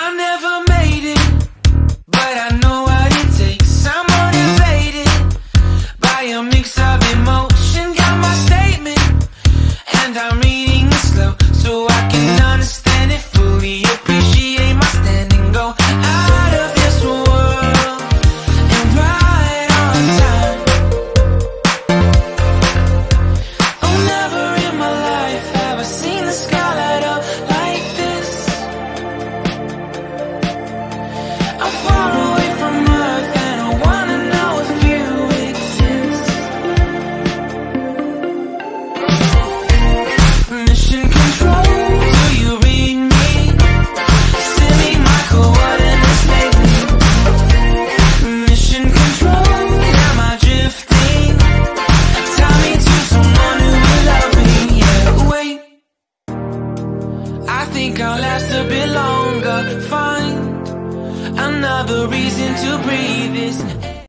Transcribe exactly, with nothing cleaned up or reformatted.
I never made it, but I know what it takes. I'm motivated by a mix of emotion. Got my statement, and I'm reading it slow so I can understand it fully. Appreciate my stand and go out of this world and right on time. Oh, never in my life have I seen the sky light up like this. I'm far away from Earth and I wanna know if you exist. Mission control, do you read me? Send me my coordinates lately. Mission control, am I drifting? Tie me to someone who will love me. Yeah, wait, I think I'll last a bit longer. Find another reason to breathe this